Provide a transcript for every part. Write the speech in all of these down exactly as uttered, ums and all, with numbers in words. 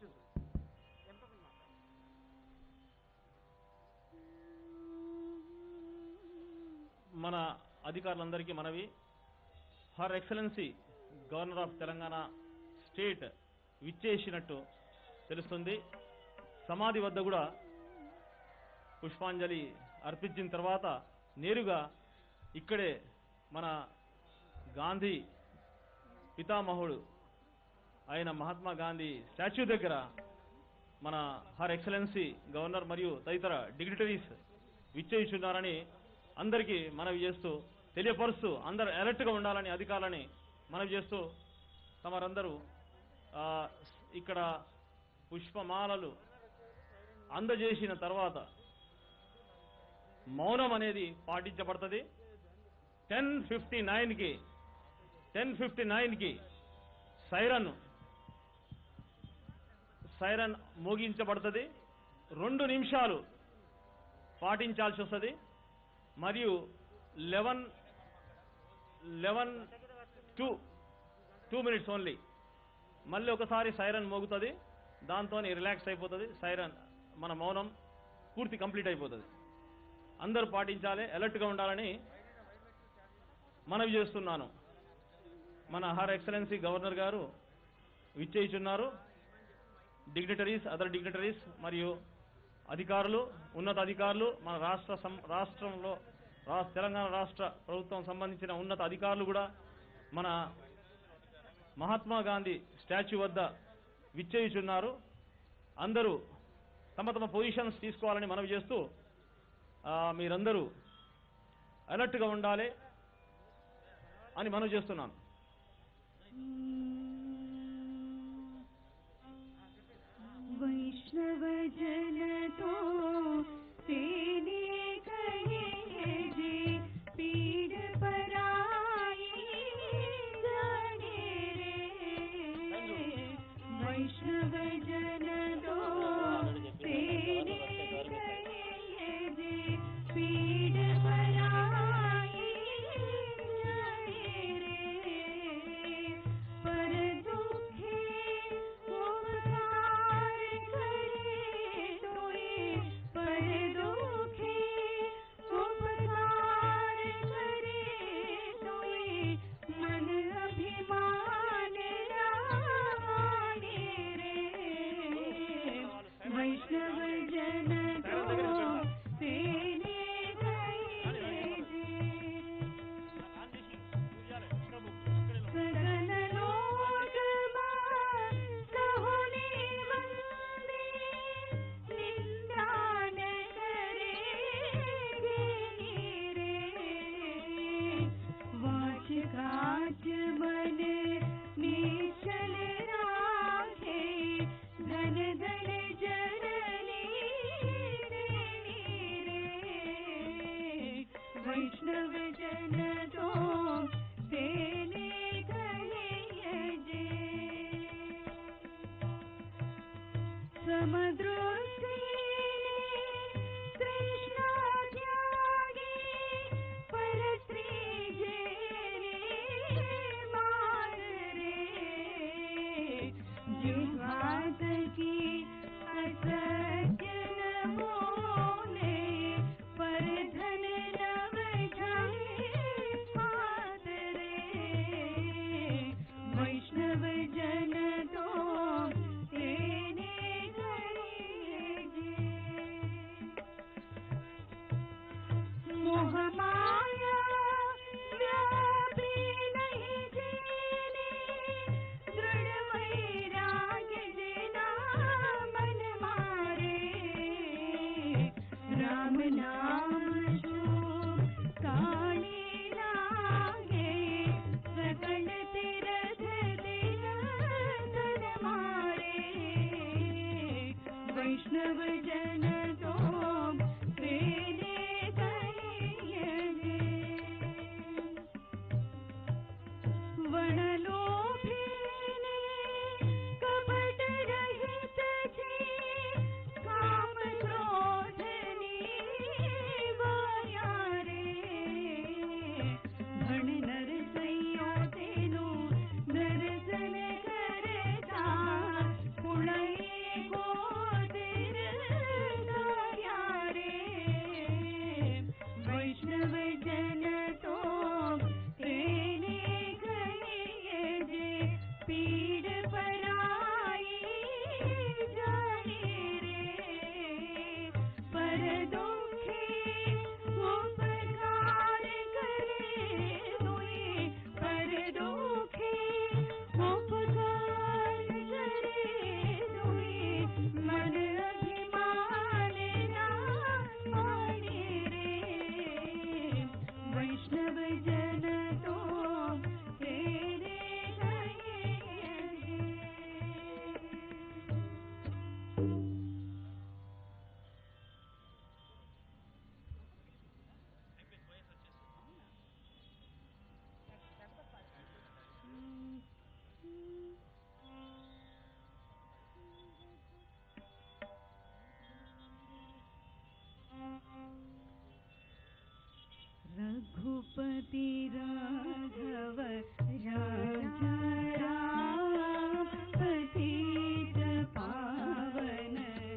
మన అధికారులందరికీ మనవి, her excellency governor of Telangana state విచ్చేసినట్టు తెలుస్తుంది. సమాధి వద్ద కూడా పుష్పాంజలి అర్పించిన తర్వాత నేరుగా ఇక్కడే మన గాంధీ పితామహుడు అయిన మహాత్మా గాంధీ స్టాచ్యూ దగ్గర మన హర్ ఎక్సలెన్సీ గవర్నర్ మరియు తదితర డిగ్నిటరీస్ విచ్చేస్తున్నారని అందరికీ మనవి చేస్తూ తెలియపరుస్తూ అందరూ అలర్ట్గా ఉండాలని అధికారులని మనవి చేస్తూ తమరందరూ ఇక్కడ పుష్పమాలలు అందజేసిన తర్వాత మౌనం అనేది పాటించబడుతుంది. టెన్ ఫిఫ్టీ నైన్కి టెన్ ఫిఫ్టీ నైన్కి సైరన్ సైరన్ మోగించబడుతుంది. రెండు నిమిషాలు పాటించాల్సి వస్తుంది. మరియు eleven eleven two two minutes only మళ్ళీ ఒకసారి సైరన్ మోగుతుంది. దాంతో రిలాక్స్ అయిపోతుంది. సైరన్ మన మౌనం పూర్తి కంప్లీట్ అయిపోతుంది. అందరూ పాటించాలి, అలర్ట్గా ఉండాలని మనవి చేస్తున్నాను. మన హర్ ఎక్సలెన్సీ గవర్నర్ గారు విచ్చేయుచున్నారు. డిగ్నిటరీస్, అదర్ డిగ్నిటరీస్ మరియు అధికారులు, ఉన్నత అధికారులు, మన రాష్ట్ర రాష్ట్రంలో తెలంగాణ రాష్ట్ర ప్రభుత్వం సంబంధించిన ఉన్నత అధికారులు కూడా మన మహాత్మా గాంధీ స్టాచ్యూ వద్ద విచ్చేయుచున్నారు. అందరూ తమ తమ పొజిషన్స్ తీసుకోవాలని మనవి చేస్తూ మీరందరూ అలర్ట్గా ఉండాలి అని మనవి చేస్తున్నాను. वैष्णव जन तो तेने कहे जे पीड़ पराई जाने रे। वैष्णव जन तो तेने कहे जे पीड़ पराई जाने रे। पर दुखे वैष्णव जन तो तेने कहे सगल लोग कहोने वंदे निंदा न करेंगे रे। वाच काच मन निश्चल राखे धन धन जननी देनी रे। वैष्णव जन तो तेने कहे जे समुद्रोत्थी तृष्णा त्यागी परस्त्री जेने मार रे। जिह्वात की असत्य न बोले पर धन नव जाए मात रे। वैष्णव जन तो तेने कहे जे मोह माया व्यापी नहीं जेने दृढ़ वैराग्य जेना मन मारे। राम नाम शो काले लागे सकल तीरथ दिन तन मारे। वैष्णव जन तो तेने कहे जे वनलोभिने कपट रहित जी काम क्रोध निवार्या रे। धन नर सैयो तेनो दर्शन करता पुणई राघव राजा राम पतित पावन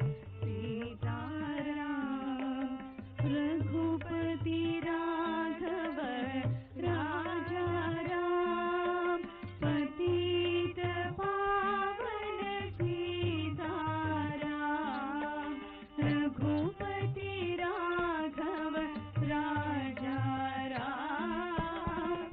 सीताराम रघुपति राघव राजा राम पतित पावन सीताराम रघुपति राघव राजा राम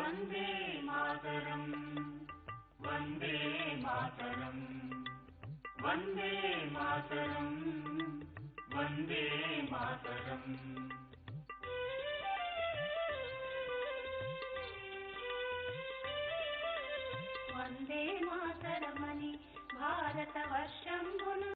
వందే మాతరం వందే మాతరం వందే మాతరం వందే మాతరం వందే మాతరమని భారత వర్షంబును